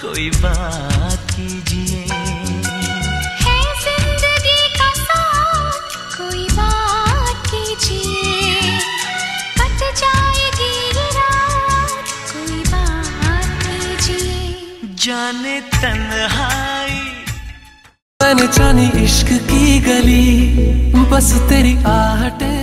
कोई बात कीजिए। है जिंदगी का साथ कोई बात कीजिए। कट जाएगी ये रात कोई बात कीजिए। जाने तन्हाई मैंने जानी इश्क की गली, बस तेरी आहटें